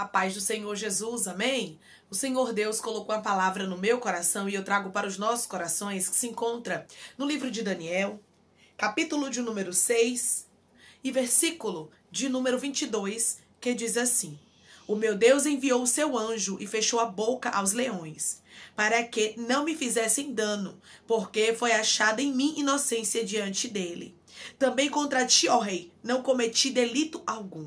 A paz do Senhor Jesus, amém? O Senhor Deus colocou a palavra no meu coração e eu trago para os nossos corações, que se encontra no livro de Daniel, capítulo de número 6 e versículo de número 22, que diz assim: O meu Deus enviou o seu anjo e fechou a boca aos leões, para que não me fizessem dano, porque foi achada em mim inocência diante dele. Também contra ti, ó rei, não cometi delito algum.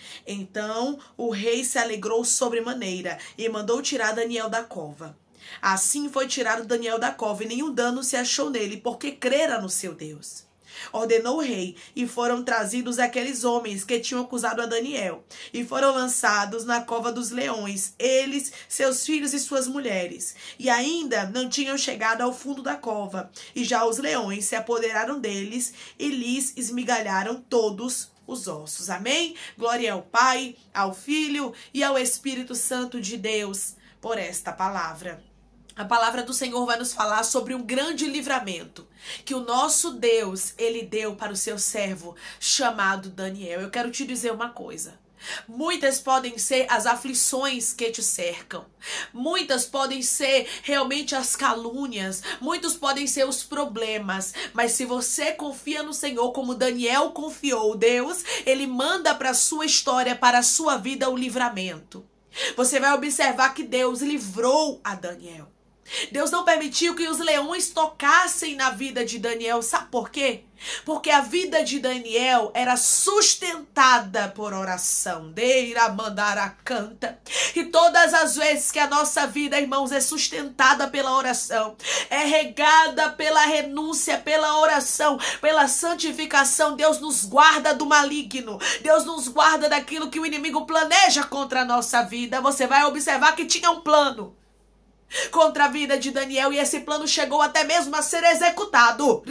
Então o rei se alegrou sobremaneira e mandou tirar Daniel da cova. Assim foi tirado Daniel da cova e nenhum dano se achou nele, porque crera no seu Deus. Ordenou o rei e foram trazidos aqueles homens que tinham acusado a Daniel e foram lançados na cova dos leões, eles, seus filhos e suas mulheres. E ainda não tinham chegado ao fundo da cova, e já os leões se apoderaram deles e lhes esmigalharam todos os ossos. Amém? Glória ao Pai, ao Filho e ao Espírito Santo de Deus por esta palavra. A palavra do Senhor vai nos falar sobre um grande livramento que o nosso Deus, ele deu para o seu servo chamado Daniel. Eu quero te dizer uma coisa. Muitas podem ser as aflições que te cercam. Muitas podem ser realmente as calúnias. Muitos podem ser os problemas. Mas se você confia no Senhor como Daniel confiou, Deus, ele manda para a sua história, para a sua vida o livramento. Você vai observar que Deus livrou a Daniel. Deus não permitiu que os leões tocassem na vida de Daniel. Sabe por quê? Porque a vida de Daniel era sustentada por oração. Deira mandara canta. E todas as vezes que a nossa vida, irmãos, é sustentada pela oração, é regada pela renúncia, pela oração, pela santificação, Deus nos guarda do maligno. Deus nos guarda daquilo que o inimigo planeja contra a nossa vida. Você vai observar que tinha um plano contra a vida de Daniel, e esse plano chegou até mesmo a ser executado.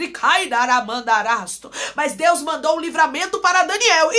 Mas Deus mandou um livramento para Daniel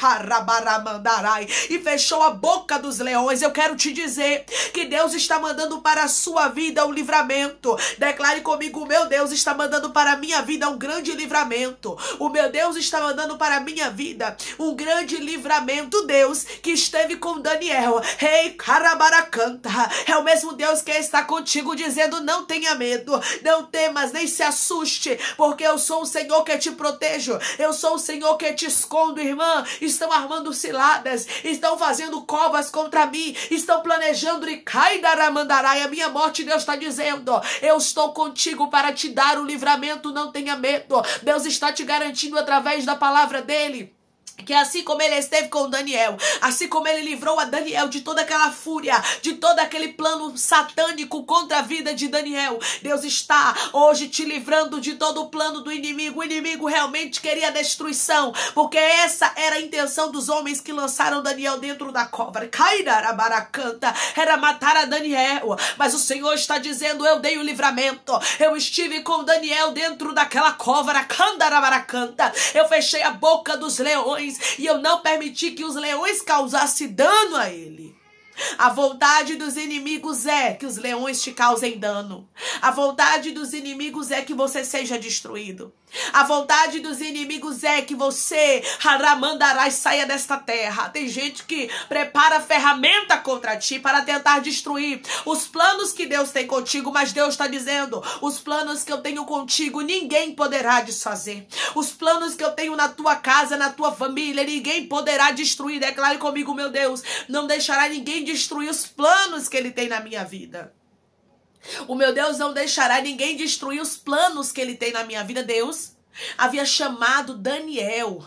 e fechou a boca dos leões. Eu quero te dizer que Deus está mandando para a sua vida um livramento. Declare comigo: o meu Deus está mandando para a minha vida um grande livramento. O meu Deus está mandando para a minha vida um grande livramento. Deus que esteve com Daniel, é o mesmo Deus que está contigo, dizendo: não tenha medo, não temas, nem se assuste, porque eu sou o Senhor que te protejo, eu sou o Senhor que te escondo. Irmã, estão armando ciladas, estão fazendo covas contra mim, estão planejando e a minha morte. Deus está dizendo: eu estou contigo para te dar o livramento, não tenha medo. Deus está te garantindo através da palavra dele que assim como ele esteve com Daniel, assim como ele livrou a Daniel de toda aquela fúria, de todo aquele plano satânico contra a vida de Daniel, Deus está hoje te livrando de todo o plano do inimigo. O inimigo realmente queria a destruição, porque essa era a intenção dos homens que lançaram Daniel dentro da cova. Era matar a Daniel, mas o Senhor está dizendo: eu dei o livramento, eu estive com Daniel dentro daquela cova, eu fechei a boca dos leões e eu não permiti que os leões causassem dano a ele. A vontade dos inimigos é que os leões te causem dano. A vontade dos inimigos é que você seja destruído. A vontade dos inimigos é que você saia desta terra. Tem gente que prepara ferramenta contra ti para tentar destruir os planos que Deus tem contigo, mas Deus está dizendo: os planos que eu tenho contigo ninguém poderá desfazer. Os planos que eu tenho na tua casa, na tua família, ninguém poderá destruir. Declare comigo: meu Deus não deixará ninguém destruir os planos que ele tem na minha vida. O meu Deus não deixará ninguém destruir os planos que ele tem na minha vida. Deus havia chamado Daniel.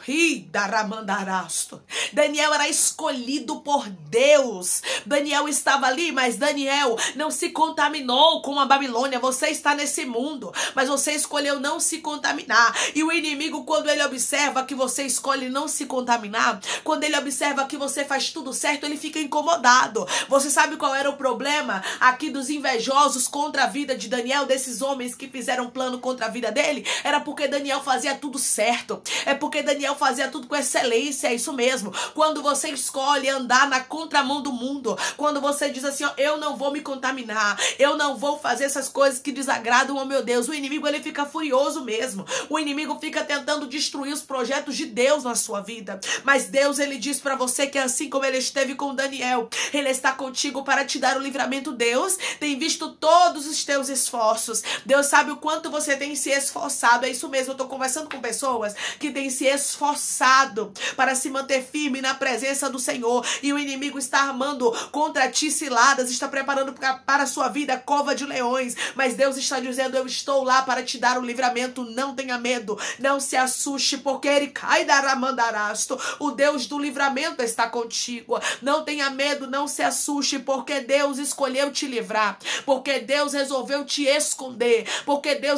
Daniel era escolhido por Deus. Daniel estava ali, mas Daniel não se contaminou com a Babilônia. Você está nesse mundo, mas você escolheu não se contaminar. E o inimigo, quando ele observa que você escolhe não se contaminar, quando ele observa que você faz tudo certo, ele fica incomodado. Você sabe qual era o problema aqui dos invejosos contra a vida de Daniel, desses homens que fizeram plano contra a vida dele? Era porque Daniel Daniel fazia tudo certo. É porque Daniel fazia tudo com excelência, é isso mesmo. Quando você escolhe andar na contramão do mundo, quando você diz assim, ó, eu não vou me contaminar, eu não vou fazer essas coisas que desagradam ao meu Deus, o inimigo ele fica furioso mesmo. O inimigo fica tentando destruir os projetos de Deus na sua vida. Mas Deus, ele diz para você que assim como ele esteve com Daniel, ele está contigo para te dar o livramento. Deus tem visto todos os teus esforços. Deus sabe o quanto você tem se esforçado. É isso mesmo, eu tô conversando com pessoas que têm se esforçado para se manter firme na presença do Senhor. E o inimigo está armando contra ti ciladas, está preparando para a sua vida cova de leões. Mas Deus está dizendo, eu estou lá para te dar o livramento. Não tenha medo, não se assuste, porque ele cai da ramandarasto. O Deus do livramento está contigo. Não tenha medo, não se assuste, porque Deus escolheu te livrar, porque Deus resolveu te esconder, porque Deus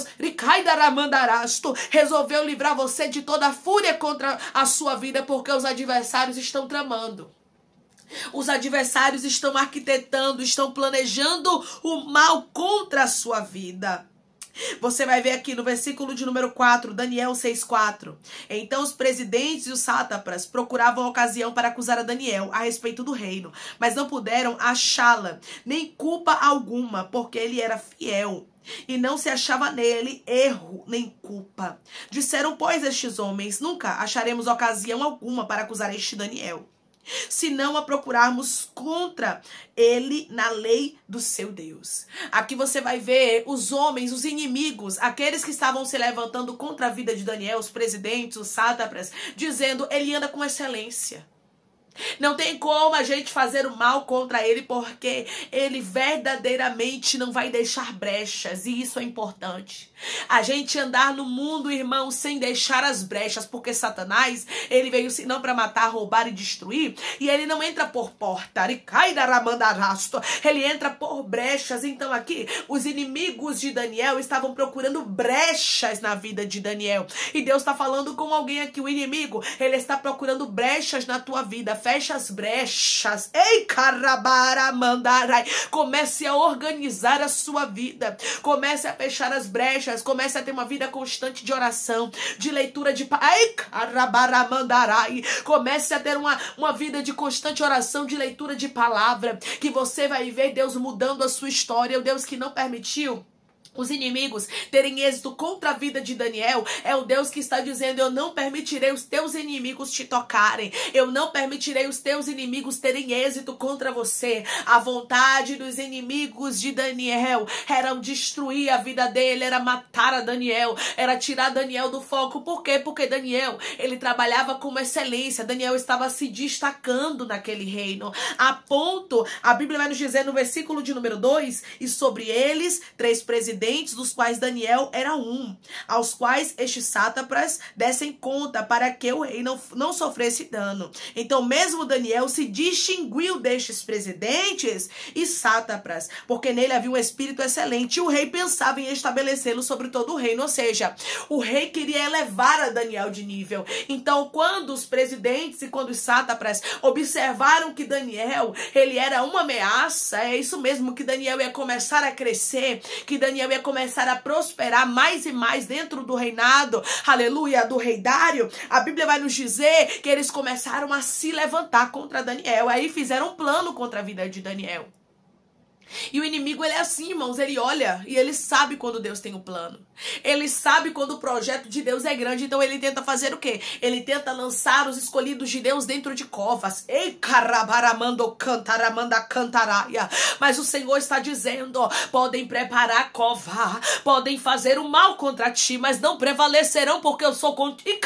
resolveu livrar você de toda a fúria contra a sua vida, porque os adversários estão tramando. Os adversários estão arquitetando, estão planejando o mal contra a sua vida. Você vai ver aqui no versículo de número 4, Daniel 6:4. Então os presidentes e os sátrapas procuravam ocasião para acusar a Daniel a respeito do reino, mas não puderam achá-la, nem culpa alguma, porque ele era fiel. E não se achava nele erro nem culpa. Disseram, pois, estes homens, nunca acharemos ocasião alguma para acusar este Daniel, se não a procurarmos contra ele na lei do seu Deus. Aqui você vai ver os homens, os inimigos, aqueles que estavam se levantando contra a vida de Daniel, os presidentes, os sátrapas, dizendo, ele anda com excelência. Não tem como a gente fazer o mal contra ele, porque ele verdadeiramente não vai deixar brechas, e isso é importante. A gente andar no mundo, irmão, sem deixar as brechas, porque Satanás, ele veio senão para matar, roubar e destruir, e ele não entra por porta, ele entra por brechas. Então aqui, os inimigos de Daniel estavam procurando brechas na vida de Daniel, e Deus está falando com alguém aqui, o inimigo, ele está procurando brechas na tua vida. Fecha as brechas. Ei, carabaramandarai. Comece a organizar a sua vida. Comece a fechar as brechas. Comece a ter uma vida constante de oração, de leitura de... Ei, carabaramandarai. Comece a ter uma vida de constante oração, de leitura de palavra, que você vai ver Deus mudando a sua história. O Deus que não permitiu os inimigos terem êxito contra a vida de Daniel é o Deus que está dizendo, eu não permitirei os teus inimigos te tocarem, eu não permitirei os teus inimigos terem êxito contra você. A vontade dos inimigos de Daniel era destruir a vida dele, era matar a Daniel, era tirar Daniel do foco. Por quê? Porque Daniel, ele trabalhava com excelência, Daniel estava se destacando naquele reino, a ponto, a Bíblia vai nos dizer no versículo de número 2, e sobre eles 3 presidentes, dos quais Daniel era um, aos quais estes sátrapas dessem conta, para que o rei não sofresse dano. Então mesmo Daniel se distinguiu destes presidentes e sátrapas, porque nele havia um espírito excelente, e o rei pensava em estabelecê-lo sobre todo o reino, ou seja, o rei queria elevar a Daniel de nível. Então quando os presidentes e quando os sátrapas observaram que Daniel, ele era uma ameaça, é isso mesmo, que Daniel ia começar a crescer, que Daniel ia começar a prosperar mais e mais dentro do reinado, aleluia, do rei Dário, a Bíblia vai nos dizer que eles começaram a se levantar contra Daniel, aí fizeram um plano contra a vida de Daniel. E o inimigo, ele é assim, irmãos, ele olha e ele sabe quando Deus tem um plano. Ele sabe quando o projeto de Deus é grande, então ele tenta fazer o quê? Ele tenta lançar os escolhidos de Deus dentro de covas. Ei, carabaramando cantaramanda cantaraia. Mas o Senhor está dizendo, ó, podem preparar cova, podem fazer o mal contra ti, mas não prevalecerão, porque eu sou contigo.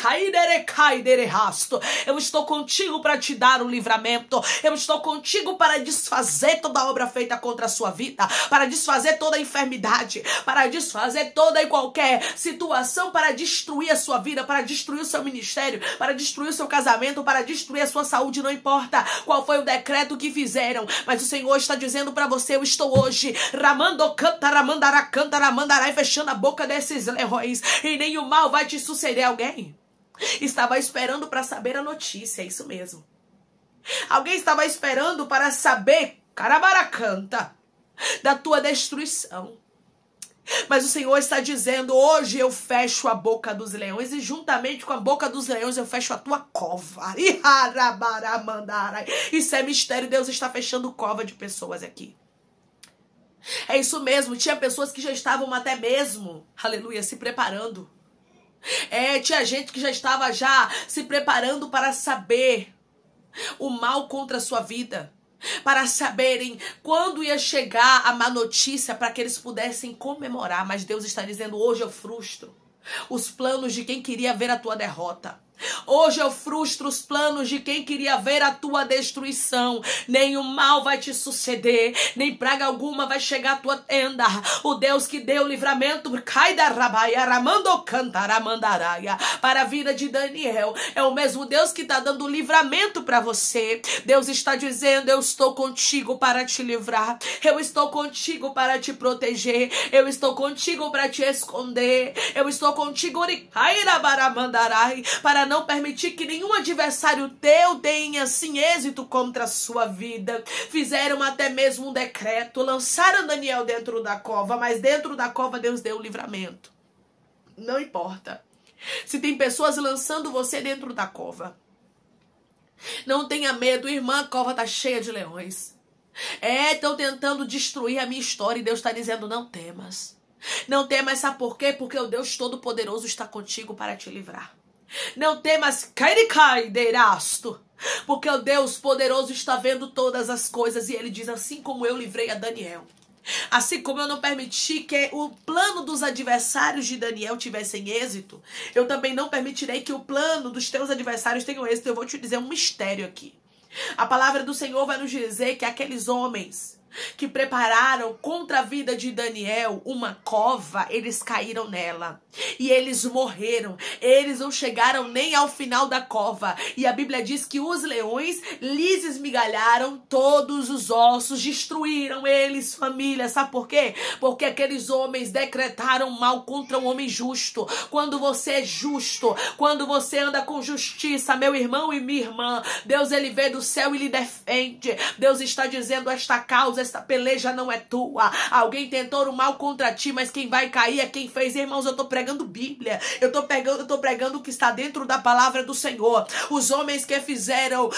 Eu estou contigo para te dar o livramento. Eu estou contigo para desfazer toda a obra feita contra a sua vida, para desfazer toda a enfermidade, para desfazer toda e qualquer situação, para destruir a sua vida, para destruir o seu ministério, para destruir o seu casamento, para destruir a sua saúde. Não importa qual foi o decreto que fizeram, mas o Senhor está dizendo para você, eu estou hoje ramando cantaramandara cantaramandarai, fechando a boca desses leões, e nenhum mal vai te suceder. Alguém estava esperando para saber a notícia, é isso mesmo. Alguém estava esperando para saber, carabaracanta, da tua destruição. Mas o Senhor está dizendo, hoje eu fecho a boca dos leões e juntamente com a boca dos leões eu fecho a tua cova. Isso é mistério, Deus está fechando cova de pessoas aqui. É isso mesmo, tinha pessoas que já estavam até mesmo, aleluia, se preparando. Tinha gente que já estava se preparando para saber o mal contra a sua vida. Para saberem quando ia chegar a má notícia para que eles pudessem comemorar. Mas Deus está dizendo, hoje eu frustro os planos de quem queria ver a tua derrota. Hoje eu frustro os planos de quem queria ver a tua destruição. Nenhum mal vai te suceder, nem praga alguma vai chegar à tua tenda. O Deus que deu livramento para a vida de Daniel é o mesmo Deus que está dando livramento para você. Deus está dizendo, eu estou contigo para te livrar. Eu estou contigo para te proteger. Eu estou contigo para te esconder. Eu estou contigo para não permitir que nenhum adversário teu tenha assim êxito contra a sua vida. Fizeram até mesmo um decreto, lançaram Daniel dentro da cova, mas dentro da cova Deus deu o livramento. Não importa se tem pessoas lançando você dentro da cova. Não tenha medo, irmã, a cova está cheia de leões. Estão tentando destruir a minha história e Deus está dizendo, não temas. Não temas, sabe por quê? Porque o Deus Todo-Poderoso está contigo para te livrar. Não temas, porque o Deus poderoso está vendo todas as coisas. E ele diz, assim como eu livrei a Daniel, assim como eu não permiti que o plano dos adversários de Daniel tivessem êxito, eu também não permitirei que o plano dos teus adversários tenham êxito. Eu vou te dizer um mistério aqui. A palavra do Senhor vai nos dizer que aqueles homens que prepararam contra a vida de Daniel uma cova, eles caíram nela e eles morreram. Eles não chegaram nem ao final da cova, e a Bíblia diz que os leões lhes esmigalharam todos os ossos, destruíram eles, família. Sabe por quê? Porque aqueles homens decretaram mal contra um homem justo. Quando você é justo, quando você anda com justiça, meu irmão e minha irmã, Deus, ele vê do céu e lhe defende. Deus está dizendo, esta causa, esta peleja não é tua. Alguém tentou o mal contra ti, mas quem vai cair é quem fez. Irmãos, eu tô pregando Bíblia. Eu tô pregando o que está dentro da palavra do Senhor. Os homens que fizeram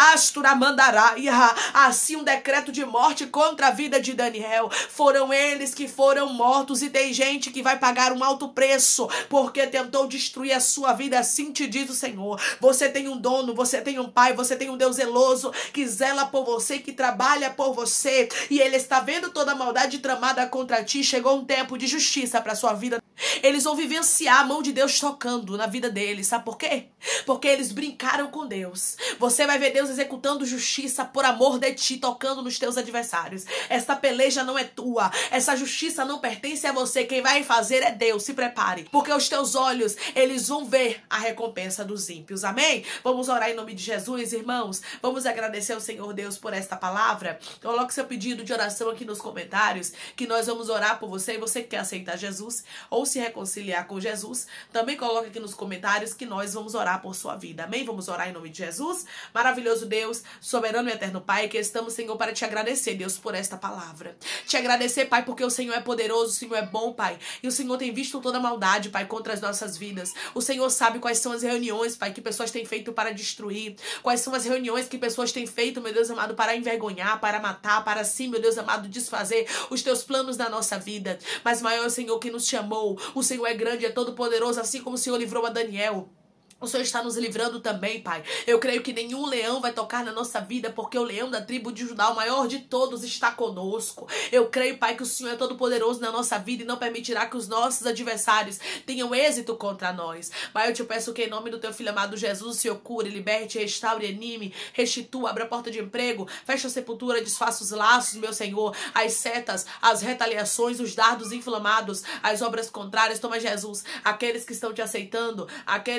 assim um decreto de morte contra a vida de Daniel, foram eles que foram mortos. E tem gente que vai pagar um alto preço porque tentou destruir a sua vida. Assim te diz o Senhor. Você tem um dono, você tem um pai, você tem um Deus zeloso que zela por você, que trabalha por você, e ele está vendo toda a maldade tramada contra ti. Chegou um tempo de justiça para sua vida. Eles vão vivenciar a mão de Deus tocando na vida deles. Sabe por quê? Porque eles brincaram com Deus. Você vai ver Deus executando justiça por amor de ti, tocando nos teus adversários. Esta peleja não é tua. Essa justiça não pertence a você. Quem vai fazer é Deus. Se prepare, porque os teus olhos, eles vão ver a recompensa dos ímpios. Amém? Vamos orar em nome de Jesus, irmãos. Vamos agradecer ao Senhor Deus por esta palavra. Coloque seu pedido de oração aqui nos comentários, que nós vamos orar por você. E você que quer aceitar Jesus ou se reconciliar com Jesus, também coloque aqui nos comentários que nós vamos orar por sua vida. Amém? Vamos orar em nome de Jesus. Maravilhoso Deus, soberano e eterno Pai, que estamos, Senhor, para te agradecer, Deus, por esta palavra. Te agradecer, Pai, porque o Senhor é poderoso, o Senhor é bom, Pai, e o Senhor tem visto toda a maldade, Pai, contra as nossas vidas. O Senhor sabe quais são as reuniões, Pai, que pessoas têm feito para destruir, quais são as reuniões que pessoas têm feito, meu Deus amado, para envergonhar, para matar, para sim, meu Deus amado, desfazer os teus planos na nossa vida. Mas maior é o Senhor que nos chamou. O Senhor é grande, é todo poderoso, assim como o Senhor livrou a Daniel. O Senhor está nos livrando também, Pai. Eu creio que nenhum leão vai tocar na nossa vida, porque o leão da tribo de Judá, o maior de todos, está conosco. Eu creio, Pai, que o Senhor é todo poderoso na nossa vida e não permitirá que os nossos adversários tenham êxito contra nós. Pai, eu te peço que em nome do teu filho amado Jesus, o Senhor cure, liberte, restaure, anime, restitua, abra a porta de emprego, fecha a sepultura, desfaça os laços, meu Senhor, as setas, as retaliações, os dardos inflamados, as obras contrárias. Toma, Jesus, aqueles que estão te aceitando, aqueles que estão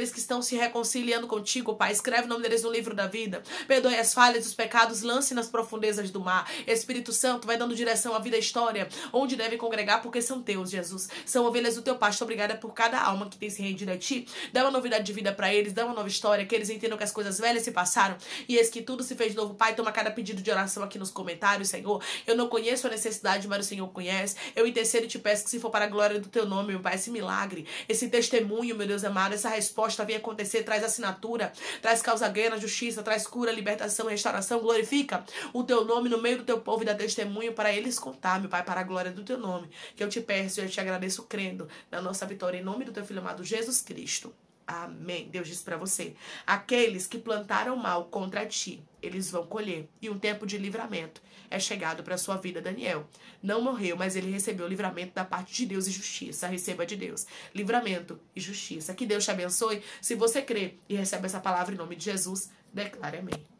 se reconciliando contigo, Pai. Escreve o nome deles no livro da vida. Perdoe as falhas, os pecados, lance nas profundezas do mar. Espírito Santo, vai dando direção à vida e história, onde deve congregar, porque são teus, Jesus. São ovelhas do teu pasto. Obrigada por cada alma que tem se rendido a ti. Dá uma novidade de vida para eles, dá uma nova história, que eles entendam que as coisas velhas se passaram e eis que tudo se fez novo. Pai, toma cada pedido de oração aqui nos comentários, Senhor. Eu não conheço a necessidade, mas o Senhor conhece. Eu intercedo e te peço que, se for para a glória do teu nome, meu Pai, esse milagre, esse testemunho, meu Deus amado, essa resposta venha acontecer, traz assinatura, traz causa ganha na justiça, traz cura, libertação, restauração. Glorifica o teu nome no meio do teu povo e dá testemunho para eles contar, meu Pai, para a glória do teu nome, que eu te peço e eu te agradeço crendo na nossa vitória, em nome do teu Filho amado Jesus Cristo. Amém. Deus disse para você: aqueles que plantaram mal contra ti, eles vão colher. E um tempo de livramento é chegado para a sua vida, Daniel. Não morreu, mas ele recebeu livramento da parte de Deus e justiça. Receba de Deus livramento e justiça. Que Deus te abençoe. Se você crê e recebe essa palavra em nome de Jesus, declare amém.